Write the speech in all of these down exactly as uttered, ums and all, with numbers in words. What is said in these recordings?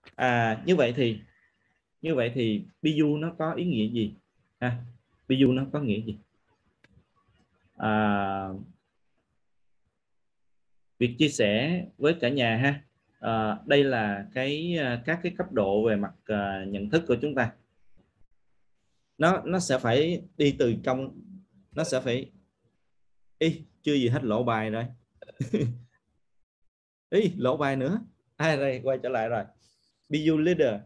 À, như vậy thì như vậy thì be you nó có ý nghĩa gì? À, be you nó có nghĩa gì? À, việc chia sẻ với cả nhà ha. À, đây là cái các cái cấp độ về mặt uh, nhận thức của chúng ta. Nó nó sẽ phải đi từ trong, nó sẽ phải ý chưa gì hết lỗ bài rồi. Ý lỗ bài nữa. À, đây quay trở lại rồi. Be you leader.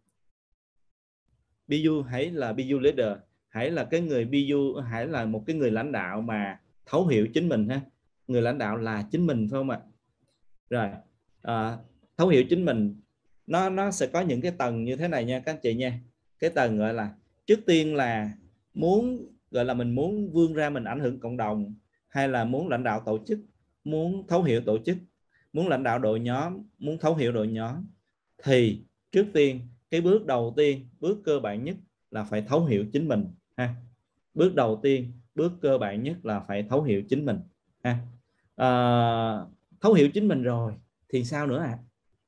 Be you hãy là be you leader, hãy là cái người be you, hãy là một cái người lãnh đạo mà thấu hiểu chính mình ha. Người lãnh đạo là chính mình phải không ạ? Rồi à, thấu hiểu chính mình, nó nó sẽ có những cái tầng như thế này nha các anh chị nha. Cái tầng gọi là trước tiên là muốn gọi là mình muốn vươn ra mình ảnh hưởng cộng đồng, hay là muốn lãnh đạo tổ chức, muốn thấu hiểu tổ chức, muốn lãnh đạo đội nhóm, muốn thấu hiểu đội nhóm, thì trước tiên cái bước đầu tiên, bước cơ bản nhất là phải thấu hiểu chính mình ha. Bước đầu tiên, bước cơ bản nhất là phải thấu hiểu chính mình ha. À, thấu hiểu chính mình rồi thì sao nữa ạ? À?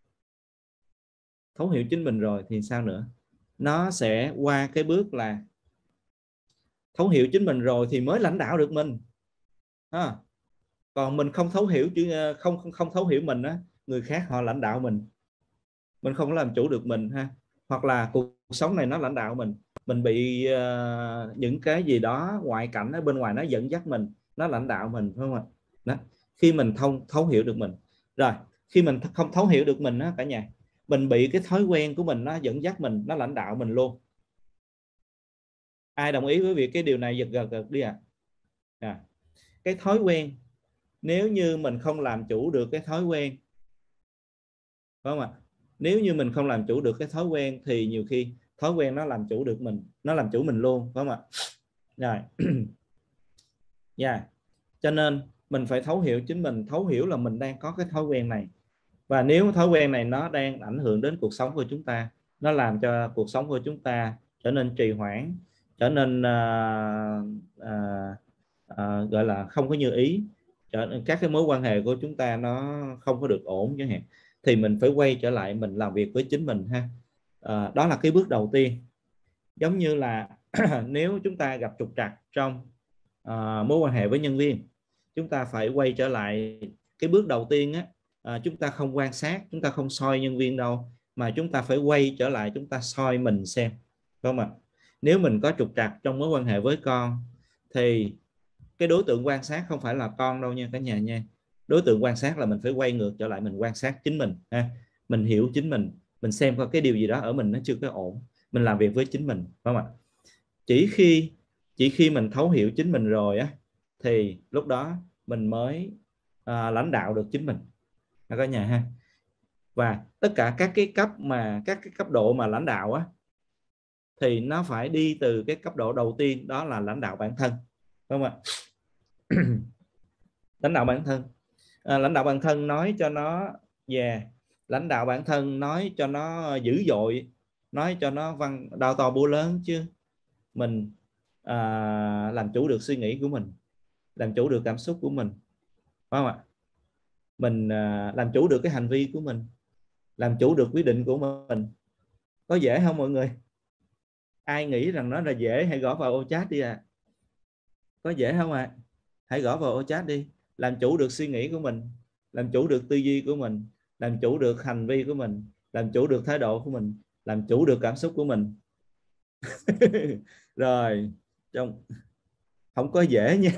Thấu hiểu chính mình rồi thì sao nữa? Nó sẽ qua cái bước là thấu hiểu chính mình rồi thì mới lãnh đạo được mình ha. Còn mình không thấu hiểu chứ không không, không thấu hiểu mình á, người khác họ lãnh đạo mình, mình không làm chủ được mình ha. Hoặc là cuộc sống này nó lãnh đạo mình, mình bị uh, những cái gì đó ngoại cảnh ở bên ngoài nó dẫn dắt mình, nó lãnh đạo mình phải không ạ? Đó. Khi mình thông thấu hiểu được mình rồi, khi mình không thấu hiểu được mình đó cả nhà, mình bị cái thói quen của mình nó dẫn dắt mình, nó lãnh đạo mình luôn. Ai đồng ý với việc cái điều này giật gật gật đi ạ? À? À, cái thói quen, nếu như mình không làm chủ được cái thói quen, phải không ạ? Nếu như mình không làm chủ được cái thói quen thì nhiều khi thói quen nó làm chủ được mình, nó làm chủ mình luôn, phải không ạ? Rồi. Yeah. Cho nên mình phải thấu hiểu chính mình, thấu hiểu là mình đang có cái thói quen này, và nếu thói quen này nó đang ảnh hưởng đến cuộc sống của chúng ta, nó làm cho cuộc sống của chúng ta trở nên trì hoãn, trở nên uh, uh, uh, gọi là không có như ý, trở, các cái mối quan hệ của chúng ta nó không có được ổn chẳng hạn, thì mình phải quay trở lại mình làm việc với chính mình ha. Uh, đó là cái bước đầu tiên. Giống như là nếu chúng ta gặp trục trặc trong uh, mối quan hệ với nhân viên, chúng ta phải quay trở lại cái bước đầu tiên á. À, chúng ta không quan sát, chúng ta không soi nhân viên đâu, mà chúng ta phải quay trở lại, chúng ta soi mình xem, phải không ạ? Nếu mình có trục trặc trong mối quan hệ với con thì cái đối tượng quan sát không phải là con đâu nha cả nhà nha. Đối tượng quan sát là mình phải quay ngược trở lại, mình quan sát chính mình ha. Mình hiểu chính mình, mình xem có cái điều gì đó ở mình nó chưa có ổn, mình làm việc với chính mình, phải không ạ? Chỉ khi chỉ khi mình thấu hiểu chính mình rồi á, thì lúc đó mình mới à, lãnh đạo được chính mình cả nhà ha. Và tất cả các cái cấp mà các cái cấp độ mà lãnh đạo á, thì nó phải đi từ cái cấp độ đầu tiên, đó là lãnh đạo bản thân, đúng không ạ? Lãnh đạo bản thân, à, lãnh đạo bản thân nói cho nó về yeah. Lãnh đạo bản thân nói cho nó dữ dội, nói cho nó văn đao to búa lớn, chứ mình à, làm chủ được suy nghĩ của mình, làm chủ được cảm xúc của mình, phải không ạ? Mình à, làm chủ được cái hành vi của mình, làm chủ được quyết định của mình. Có dễ không mọi người? Ai nghĩ rằng nó là dễ hãy gõ vào ô chat đi à. Có dễ không ạ? À? Hãy gõ vào ô chat đi. Làm chủ được suy nghĩ của mình, làm chủ được tư duy của mình, làm chủ được hành vi của mình, làm chủ được thái độ của mình, làm chủ được cảm xúc của mình. Rồi, trong không có dễ nha.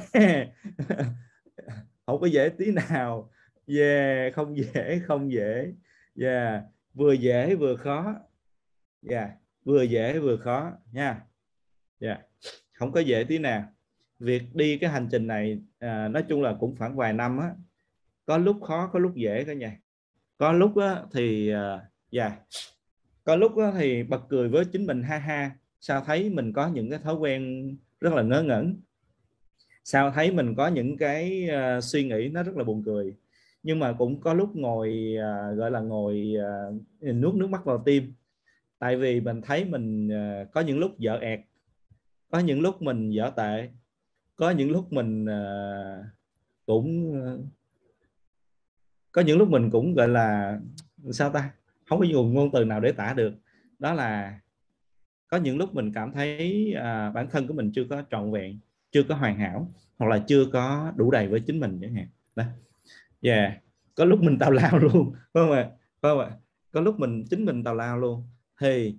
Không có dễ tí nào. Yeah, không dễ, không dễ. Yeah, vừa dễ vừa khó. Yeah, vừa dễ vừa khó nha. Yeah, không có dễ tí nào. Việc đi cái hành trình này à, nói chung là cũng khoảng vài năm á, có lúc khó có lúc dễ cả nhà. Có lúc á, thì uh, yeah, có lúc á, thì bật cười với chính mình, ha ha, sao thấy mình có những cái thói quen rất là ngớ ngẩn, sao thấy mình có những cái uh, suy nghĩ nó rất là buồn cười. Nhưng mà cũng có lúc ngồi uh, gọi là ngồi uh, nuốt nước mắt vào tim, tại vì mình thấy mình uh, có những lúc dở ẹt, có những lúc mình dở tệ, có những lúc mình uh, cũng uh, có những lúc mình cũng gọi là sao ta, không có dùng ngôn từ nào để tả được. Đó là có những lúc mình cảm thấy à, bản thân của mình chưa có trọn vẹn, chưa có hoàn hảo, hoặc là chưa có đủ đầy với chính mình chẳng hạn. Đó. Yeah. Có lúc mình tào lao luôn, phải không ạ? Phải không ạ? Có lúc mình chính mình tào lao luôn. Thì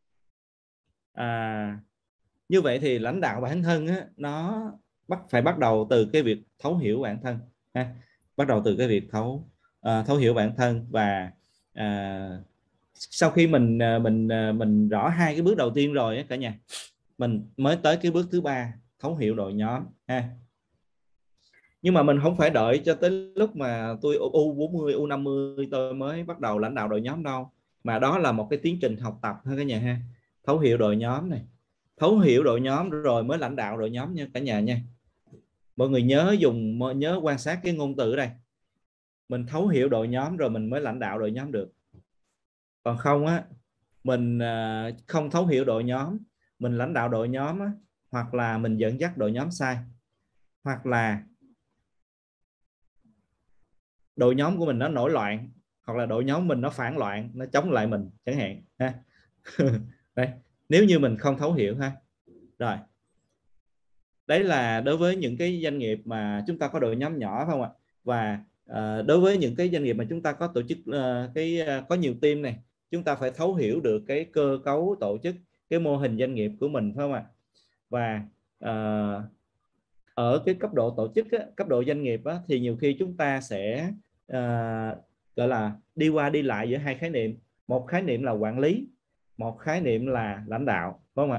à, như vậy thì lãnh đạo bản thân á, nó bắt phải bắt đầu từ cái việc thấu hiểu bản thân ha. Bắt đầu từ cái việc thấu à, thấu hiểu bản thân. Và à, sau khi mình mình mình rõ hai cái bước đầu tiên rồi á cả nhà, mình mới tới cái bước thứ ba, thấu hiểu đội nhóm ha. Nhưng mà mình không phải đợi cho tới lúc mà tôi U bốn mươi, U năm mươi tôi mới bắt đầu lãnh đạo đội nhóm đâu, mà đó là một cái tiến trình học tập thôi cả nhà ha. Thấu hiểu đội nhóm này, thấu hiểu đội nhóm rồi mới lãnh đạo đội nhóm nha cả nhà nha. Mọi người nhớ dùng nhớ quan sát cái ngôn từ ở đây, mình thấu hiểu đội nhóm rồi mình mới lãnh đạo đội nhóm được. Còn không á, mình không thấu hiểu đội nhóm, mình lãnh đạo đội nhóm á, hoặc là mình dẫn dắt đội nhóm sai, hoặc là đội nhóm của mình nó nổi loạn, hoặc là đội nhóm mình nó phản loạn, nó chống lại mình chẳng hạn ha. Đây, nếu như mình không thấu hiểu ha. Rồi, đấy là đối với những cái doanh nghiệp mà chúng ta có đội nhóm nhỏ, phải không ạ? Và uh, đối với những cái doanh nghiệp mà chúng ta có tổ chức uh, cái uh, có nhiều team này, chúng ta phải thấu hiểu được cái cơ cấu tổ chức, cái mô hình doanh nghiệp của mình, phải không ạ? Và uh, ở cái cấp độ tổ chức á, cấp độ doanh nghiệp á, thì nhiều khi chúng ta sẽ uh, gọi là đi qua đi lại giữa hai khái niệm. Một khái niệm là quản lý, một khái niệm là lãnh đạo, phải không ạ?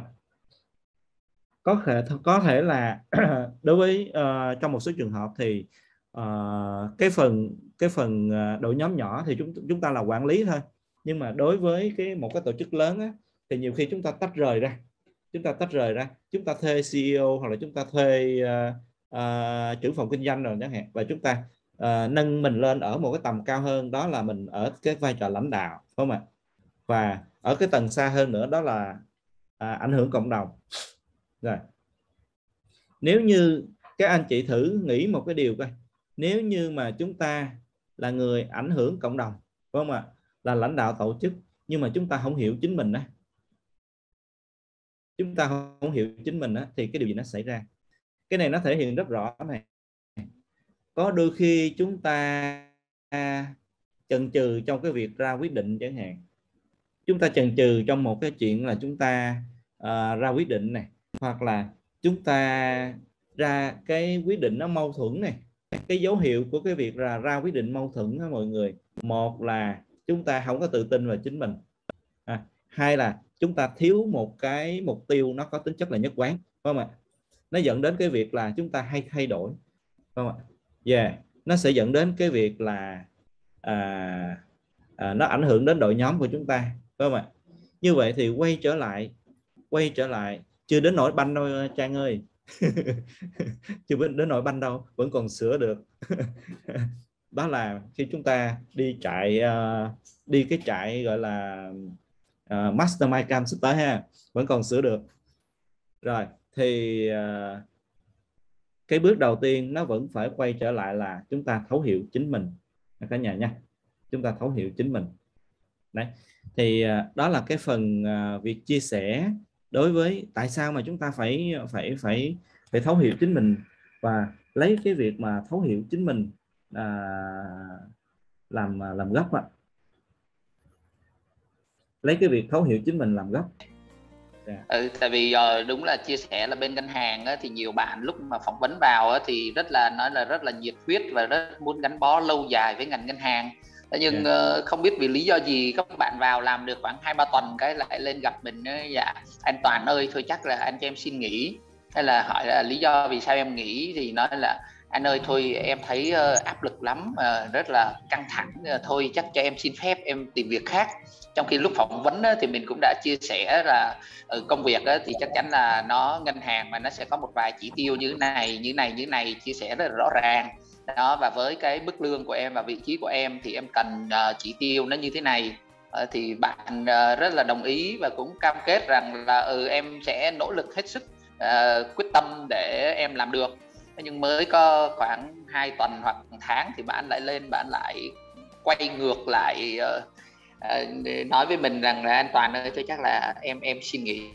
Có thể có thể là đối với uh, trong một số trường hợp thì uh, cái phần cái phần đội nhóm nhỏ thì chúng chúng ta là quản lý thôi, nhưng mà đối với cái một cái tổ chức lớn á, thì nhiều khi chúng ta tách rời ra chúng ta tách rời ra chúng ta thuê xê e ô hoặc là chúng ta thuê uh, uh, trưởng phòng kinh doanh rồi chẳng hạn, và chúng ta uh, nâng mình lên ở một cái tầm cao hơn, đó là mình ở cái vai trò lãnh đạo, phải không ạ? Và ở cái tầng xa hơn nữa đó là uh, ảnh hưởng cộng đồng. Rồi, nếu như các anh chị thử nghĩ một cái điều coi, nếu như mà chúng ta là người ảnh hưởng cộng đồng, phải không ạ? Là lãnh đạo tổ chức, nhưng mà chúng ta không hiểu chính mình á, chúng ta không hiểu chính mình á, thì cái điều gì nó xảy ra? Cái này nó thể hiện rất rõ này. Có đôi khi chúng ta chần chừ trong cái việc ra quyết định chẳng hạn, chúng ta chần chừ trong một cái chuyện là chúng ta uh, ra quyết định này, hoặc là chúng ta ra cái quyết định nó mâu thuẫn này. Cái dấu hiệu của cái việc là ra quyết định mâu thuẫn đó mọi người, một là chúng ta không có tự tin vào chính mình, à, hai là chúng ta thiếu một cái mục tiêu nó có tính chất là nhất quán, phải không ạ? Nó dẫn đến cái việc là chúng ta hay thay đổi, phải không ạ? Yeah, nó sẽ dẫn đến cái việc là à, à, nó ảnh hưởng đến đội nhóm của chúng ta, phải không ạ? Như vậy thì quay trở lại quay trở lại chưa đến nỗi banh đâu Trang ơi. Chưa đến nỗi banh đâu, vẫn còn sửa được. Đó là khi chúng ta đi chạy uh, đi cái chạy gọi là uh, Mastermind Camp sắp tới ha, vẫn còn sửa được. Rồi thì uh, cái bước đầu tiên nó vẫn phải quay trở lại là chúng ta thấu hiểu chính mình cả nhà nha, chúng ta thấu hiểu chính mình. Đấy, thì uh, đó là cái phần uh, việc chia sẻ đối với tại sao mà chúng ta phải phải phải phải thấu hiểu chính mình, và lấy cái việc mà thấu hiểu chính mình à, làm làm gốc ạ. Lấy cái việc thấu hiểu chính mình làm gốc. Yeah. Ừ, tại vì uh, đúng là chia sẻ là bên ngân hàng á, thì nhiều bạn lúc mà phỏng vấn vào á, thì rất là nói là rất là nhiệt huyết và rất muốn gắn bó lâu dài với ngành ngân hàng. Nhưng yeah. uh, không biết vì lý do gì các bạn vào làm được khoảng hai ba tuần cái lại lên gặp mình, dạ anh Toàn ơi thôi chắc là anh cho em xin nghỉ, hay là hỏi là lý do vì sao em nghỉ, thì nói là anh ơi thôi em thấy uh, áp lực lắm, uh, rất là căng thẳng, uh, thôi chắc cho em xin phép em tìm việc khác. Trong khi lúc phỏng vấn uh, thì mình cũng đã chia sẻ là uh, công việc uh, thì chắc chắn là nó ngân hàng mà nó sẽ có một vài chỉ tiêu như này như này như này, chia sẻ rất là rõ ràng đó, và với cái mức lương của em và vị trí của em thì em cần uh, chỉ tiêu nó như thế này. Uh, thì bạn uh, rất là đồng ý và cũng cam kết rằng là ừ em sẽ nỗ lực hết sức, uh, quyết tâm để em làm được. Nhưng mới có khoảng hai tuần hoặc một tháng thì bạn lại lên, bạn lại quay ngược lại uh, À, nói với mình rằng là an toàn ơi, tôi chắc là em em xin nghỉ.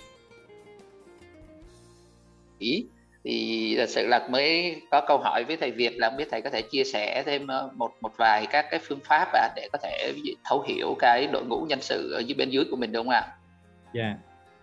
Ý thì thật sự là mới có câu hỏi với thầy Việt là không biết thầy có thể chia sẻ thêm một một vài các cái phương pháp à, để có thể thấu hiểu cái đội ngũ nhân sự ở dưới bên dưới của mình, đúng không ạ? Dạ,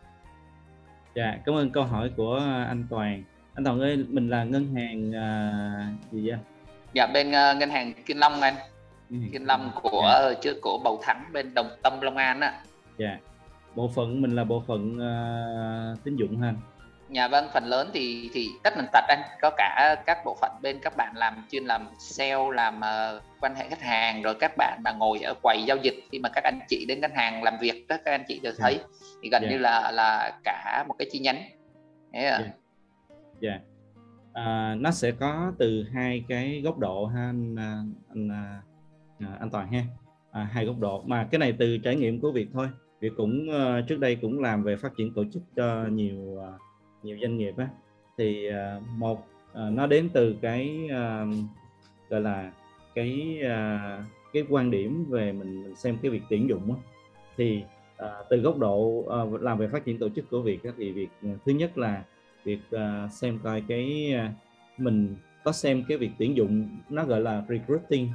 dạ, cảm ơn câu hỏi của anh Toàn. Anh Toàn ơi, mình là ngân hàng uh, gì vậy? Dạ, bên uh, ngân hàng Kiên Long anh. Kiên Long của Dạ. trước của Bầu Thắng bên Đồng Tâm Long An á. Dạ, bộ phận mình là bộ phận uh, tín dụng ha. Dạ vâng, phần lớn thì thì tất tần tật anh, có cả các bộ phận bên các bạn làm chuyên làm sale, làm uh, quan hệ khách hàng, rồi các bạn mà ngồi ở quầy giao dịch khi mà các anh chị đến ngân hàng làm việc, các anh chị đều thấy yeah. thì gần yeah. như là là cả một cái chi nhánh. Thế à. Dạ. Yeah. À, nó sẽ có từ hai cái góc độ ha anh anh, anh, anh Toàn ha. À, hai góc độ mà cái này từ trải nghiệm của Việt thôi. Việt cũng uh, trước đây cũng làm về phát triển tổ chức cho nhiều uh, nhiều doanh nghiệp á, thì uh, một uh, nó đến từ cái uh, gọi là cái uh, cái quan điểm về mình, mình xem cái việc tuyển dụng á, thì uh, từ góc độ uh, làm về phát triển tổ chức của Việt á, thì việc uh, thứ nhất là việc uh, xem coi cái uh, mình có xem cái việc tuyển dụng nó gọi là recruiting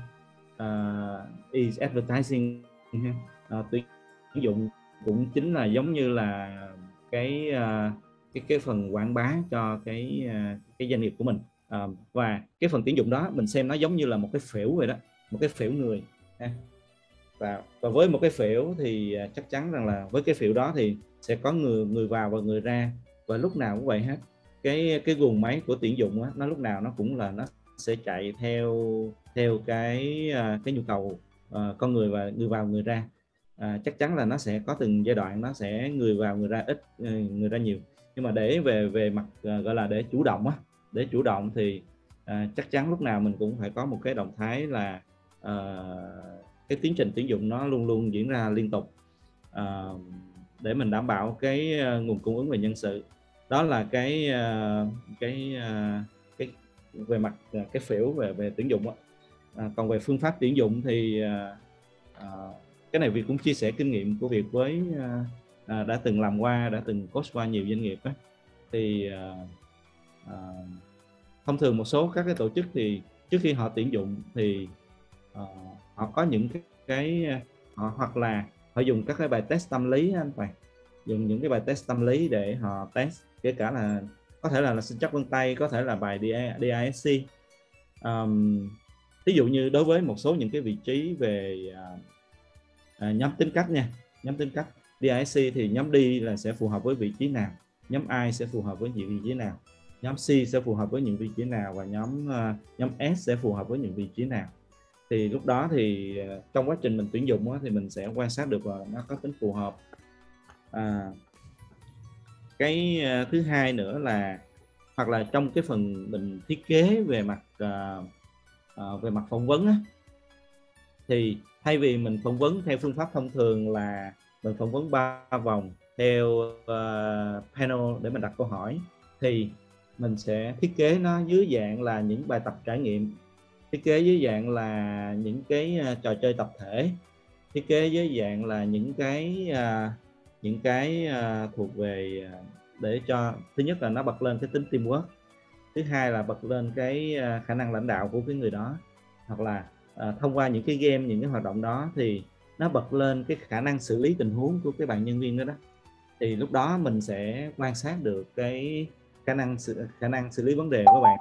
uh, is advertising uh, tuyển dụng cũng chính là giống như là cái uh, cái cái phần quảng bá cho cái uh, cái doanh nghiệp của mình, uh, và cái phần tuyển dụng đó mình xem nó giống như là một cái phễu vậy đó, một cái phễu người ha. Và, và với một cái phễu thì uh, chắc chắn rằng là với cái phễu đó thì sẽ có người người vào và người ra, và lúc nào cũng vậy hết. Cái cái guồng máy của tuyển dụng á, nó lúc nào nó cũng là nó sẽ chạy theo theo cái uh, cái nhu cầu uh, con người và người vào người ra. À, chắc chắn là nó sẽ có từng giai đoạn, nó sẽ người vào người ra ít, người ra nhiều. Nhưng mà để về về mặt uh, gọi là để chủ động á, để chủ động thì uh, chắc chắn lúc nào mình cũng phải có một cái động thái là uh, cái tiến trình tuyển dụng nó luôn luôn diễn ra liên tục, uh, để mình đảm bảo cái uh, nguồn cung ứng về nhân sự. Đó là cái uh, cái uh, cái về mặt uh, cái phễu về về tuyển dụng á. Uh, còn về phương pháp tuyển dụng thì uh, uh, cái này Việt cũng chia sẻ kinh nghiệm của Việt với uh, uh, đã từng làm qua, đã từng coach qua nhiều doanh nghiệp á. Thì uh, uh, thông thường một số các cái tổ chức thì trước khi họ tuyển dụng thì uh, họ có những cái, cái họ hoặc là họ dùng các cái bài test tâm lý anh phải dùng những cái bài test tâm lý để họ test, kể cả là có thể là, là sinh chắc vân tay, có thể là bài đê i ét xê. Um, ví dụ như đối với một số những cái vị trí về uh, À, nhóm tính cách nha, nhóm tính cách đê i ét xê thì nhóm D là sẽ phù hợp với vị trí nào, nhóm I sẽ phù hợp với những vị trí nào, nhóm C sẽ phù hợp với những vị trí nào, và nhóm uh, nhóm S sẽ phù hợp với những vị trí nào. Thì lúc đó thì uh, trong quá trình mình tuyển dụng á, thì mình sẽ quan sát được là nó có tính phù hợp. À, cái uh, thứ hai nữa là hoặc là trong cái phần mình thiết kế về mặt uh, uh, về mặt phỏng vấn á, thì thay vì mình phỏng vấn theo phương pháp thông thường là mình phỏng vấn ba vòng theo uh, panel để mình đặt câu hỏi, thì mình sẽ thiết kế nó dưới dạng là những bài tập trải nghiệm, thiết kế dưới dạng là những cái uh, trò chơi tập thể, thiết kế dưới dạng là những cái uh, những cái uh, thuộc về uh, để cho thứ nhất là nó bật lên cái tính teamwork, thứ hai là bật lên cái uh, khả năng lãnh đạo của cái người đó, hoặc là À, thông qua những cái game, những cái hoạt động đó thì nó bật lên cái khả năng xử lý tình huống của cái bạn nhân viên đó đó. Thì lúc đó mình sẽ quan sát được cái khả năng khả năng xử lý vấn đề của bạn,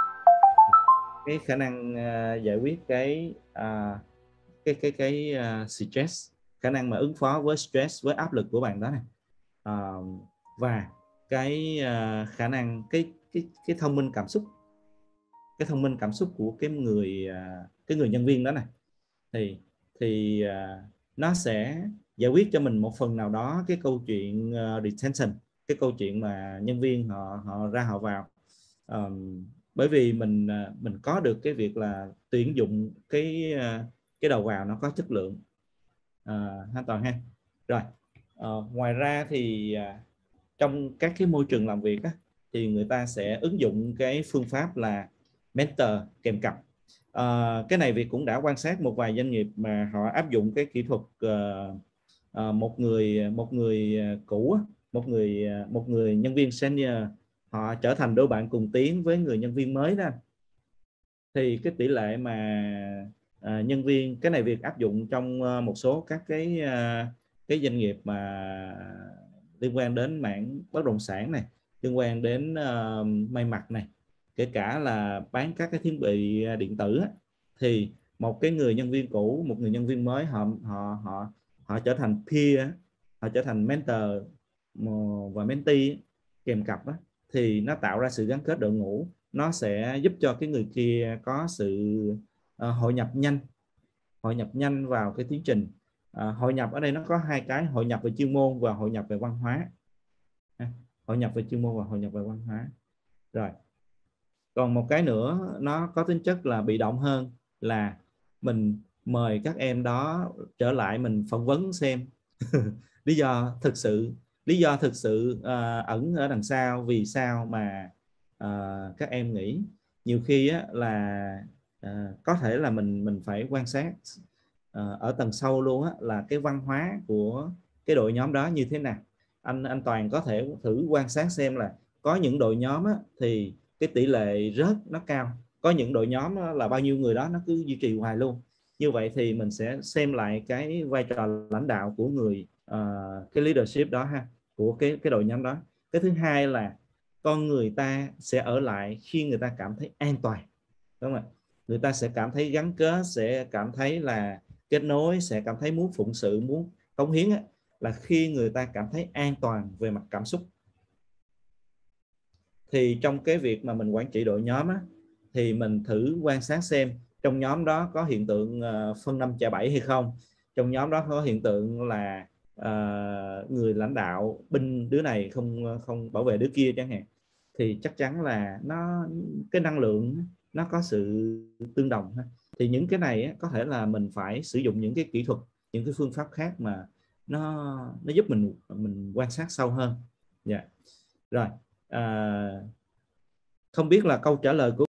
cái khả năng uh, giải quyết cái uh, cái cái cái uh, stress, khả năng mà ứng phó với stress, với áp lực của bạn đó này, uh, và cái uh, khả năng cái cái cái thông minh cảm xúc, cái thông minh cảm xúc của cái người cái người nhân viên đó này, thì thì uh, nó sẽ giải quyết cho mình một phần nào đó cái câu chuyện uh, retention, cái câu chuyện mà nhân viên họ họ ra họ vào, um, bởi vì mình uh, mình có được cái việc là tuyển dụng cái uh, cái đầu vào nó có chất lượng, uh, an toàn ha. Rồi uh, ngoài ra thì uh, trong các cái môi trường làm việc á, thì người ta sẽ ứng dụng cái phương pháp là mentor kèm cặp. À, cái này Việt cũng đã quan sát một vài doanh nghiệp mà họ áp dụng cái kỹ thuật uh, uh, một người một người cũ, một người một người nhân viên senior họ trở thành đôi bạn cùng tiến với người nhân viên mới đó, thì cái tỷ lệ mà à, nhân viên, cái này việc áp dụng trong uh, một số các cái uh, cái doanh nghiệp mà liên quan đến mảng bất động sản này, liên quan đến uh, may mặc này, kể cả là bán các cái thiết bị điện tử á, thì một cái người nhân viên cũ, một người nhân viên mới họ họ họ họ trở thành peer, họ trở thành mentor và mentee kèm cặp á, thì nó tạo ra sự gắn kết đội ngũ, nó sẽ giúp cho cái người kia có sự uh, hội nhập nhanh, hội nhập nhanh vào cái tiến trình. Uh, hội nhập ở đây nó có hai cái: hội nhập về chuyên môn và hội nhập về văn hóa. À, hội nhập về chuyên môn và hội nhập về văn hóa. Rồi, còn một cái nữa nó có tính chất là bị động hơn, là mình mời các em đó trở lại mình phỏng vấn xem lý do thực sự lý do thực sự uh, ẩn ở đằng sau, vì sao mà uh, các em nghĩ. Nhiều khi á, là uh, có thể là mình mình phải quan sát uh, ở tầng sâu luôn á, là cái văn hóa của cái đội nhóm đó như thế nào. Anh anh Toàn có thể thử quan sát xem là có những đội nhóm á, thì cái tỷ lệ rớt nó cao, có những đội nhóm là bao nhiêu người đó nó cứ duy trì hoài luôn. Như vậy thì mình sẽ xem lại cái vai trò lãnh đạo của người uh, cái leadership đó ha, của cái cái đội nhóm đó. Cái thứ hai là con người ta sẽ ở lại khi người ta cảm thấy an toàn, đúng không ạ? Người ta sẽ cảm thấy gắn kết, sẽ cảm thấy là kết nối, sẽ cảm thấy muốn phụng sự, muốn cống hiến á, là khi người ta cảm thấy an toàn về mặt cảm xúc. Thì trong cái việc mà mình quản trị đội nhóm á, thì mình thử quan sát xem trong nhóm đó có hiện tượng uh, phân năm chẻ bảy hay không, trong nhóm đó có hiện tượng là uh, người lãnh đạo binh đứa này không không bảo vệ đứa kia chẳng hạn, thì chắc chắn là nó cái năng lượng nó có sự tương đồng. Thì những cái này á, có thể là mình phải sử dụng những cái kỹ thuật, những cái phương pháp khác mà nó nó giúp mình mình quan sát sâu hơn. Dạ. Yeah. Rồi, à, không biết là câu trả lời của